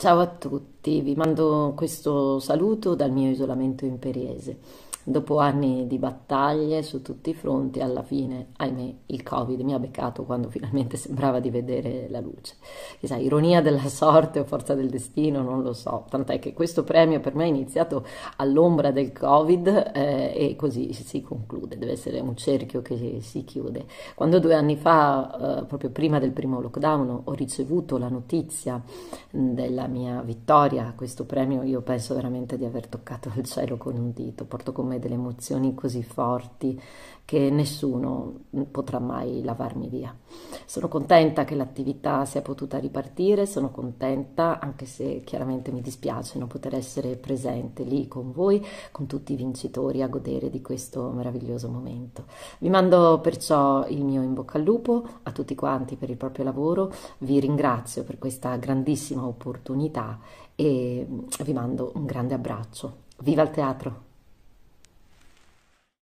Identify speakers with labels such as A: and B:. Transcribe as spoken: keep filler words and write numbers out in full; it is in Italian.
A: Ciao a tutti, vi mando questo saluto dal mio isolamento imperiese. Dopo anni di battaglie su tutti i fronti, alla fine, ahimè, il Covid mi ha beccato quando finalmente sembrava di vedere la luce. Chissà, ironia della sorte o forza del destino, non lo so. Tant'è che questo premio per me è iniziato all'ombra del Covid eh, e così si conclude. Deve essere un cerchio che si chiude. Quando due anni fa, eh, proprio prima del primo lockdown, ho ricevuto la notizia della mia vittoria a questo premio, io penso veramente di aver toccato il cielo con un dito. Porto con me delle emozioni così forti che nessuno potrà mai lavarmi via. Sono contenta che l'attività sia potuta ripartire, sono contenta, anche se chiaramente mi dispiace non poter essere presente lì con voi, con tutti i vincitori, a godere di questo meraviglioso momento. Vi mando perciò il mio in bocca al lupo a tutti quanti per il proprio lavoro, vi ringrazio per questa grandissima opportunità e vi mando un grande abbraccio. Viva il teatro!